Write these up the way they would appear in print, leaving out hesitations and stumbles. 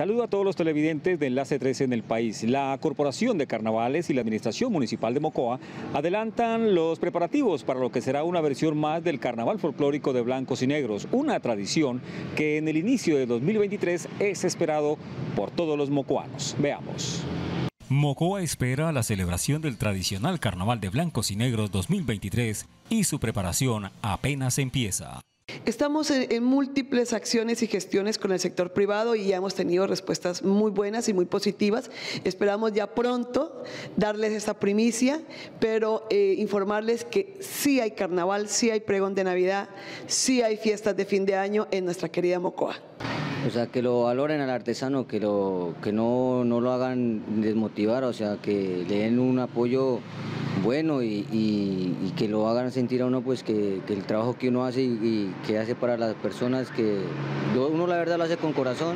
Saludo a todos los televidentes de Enlace 13 en el país. La Corporación de Carnavales y la Administración Municipal de Mocoa adelantan los preparativos para lo que será una versión más del Carnaval Folclórico de Blancos y Negros, una tradición que en el inicio de 2023 es esperado por todos los mocoanos. Veamos. Mocoa espera la celebración del tradicional Carnaval de Blancos y Negros 2023 y su preparación apenas empieza. Estamos en múltiples acciones y gestiones con el sector privado y ya hemos tenido respuestas muy buenas y muy positivas. Esperamos ya pronto darles esta primicia, pero informarles que sí hay carnaval, sí hay pregón de Navidad, sí hay fiestas de fin de año en nuestra querida Mocoa. O sea, que lo valoren al artesano, que no lo hagan desmotivar, o sea, que le den un apoyo bueno y que lo hagan sentir a uno pues que el trabajo que uno hace y que hace para las personas, que uno la verdad lo hace con corazón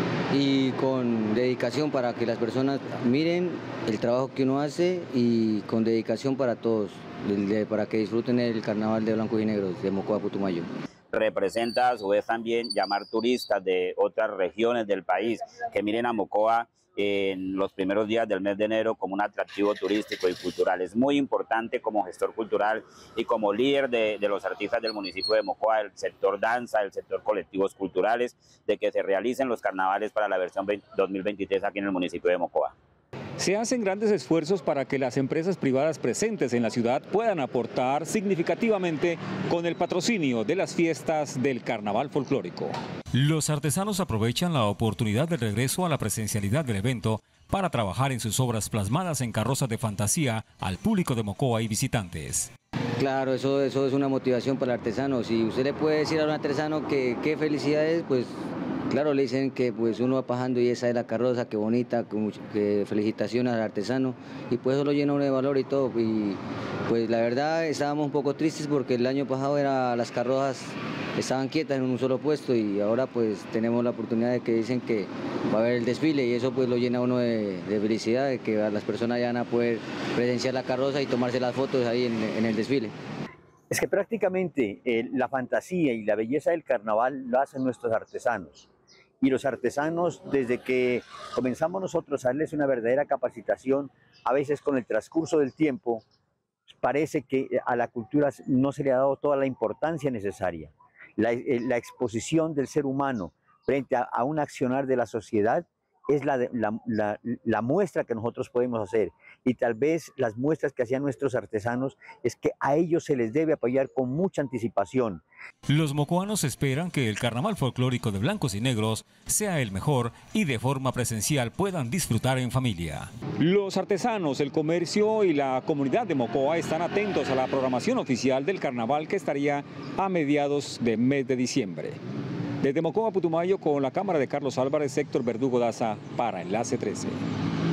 y con dedicación para que las personas miren el trabajo que uno hace y con dedicación para todos, para que disfruten el Carnaval de Blancos y Negros de Mocoa Putumayo. Representa a su vez también llamar turistas de otras regiones del país que miren a Mocoa en los primeros días del mes de enero como un atractivo turístico y cultural. Es muy importante como gestor cultural y como líder de los artistas del municipio de Mocoa, el sector danza, el sector colectivos culturales, de que se realicen los carnavales para la versión 2023 aquí en el municipio de Mocoa. Se hacen grandes esfuerzos para que las empresas privadas presentes en la ciudad puedan aportar significativamente con el patrocinio de las fiestas del Carnaval Folclórico. Los artesanos aprovechan la oportunidad de regreso a la presencialidad del evento para trabajar en sus obras plasmadas en carrozas de fantasía al público de Mocoa y visitantes. Claro, eso es una motivación para el artesano. Si usted le puede decir a un artesano que qué felicidad es, pues claro, le dicen que pues uno va pasando y esa es la carroza, qué bonita, que felicitaciones al artesano, y pues eso lo llena uno de valor y todo. Y pues la verdad estábamos un poco tristes porque el año pasado las carrozas estaban quietas en un solo puesto y ahora pues tenemos la oportunidad de que dicen que va a haber el desfile y eso pues lo llena uno de felicidad, de que las personas ya van a poder presenciar la carroza y tomarse las fotos ahí en el desfile. Es que prácticamente la fantasía y la belleza del carnaval lo hacen nuestros artesanos. Y los artesanos, desde que comenzamos nosotros a darles una verdadera capacitación, a veces con el transcurso del tiempo, parece que a la cultura no se le ha dado toda la importancia necesaria. La exposición del ser humano frente a un accionar de la sociedad es la muestra que nosotros podemos hacer, y tal vez las muestras que hacían nuestros artesanos es que a ellos se les debe apoyar con mucha anticipación. Los mocoanos esperan que el Carnaval Folclórico de Blancos y Negros sea el mejor y de forma presencial puedan disfrutar en familia. Los artesanos, el comercio y la comunidad de Mocoa están atentos a la programación oficial del carnaval que estaría a mediados del mes de diciembre. Desde Mocoa, Putumayo, con la cámara de Carlos Álvarez, Héctor Verdugo Daza para Enlace 13.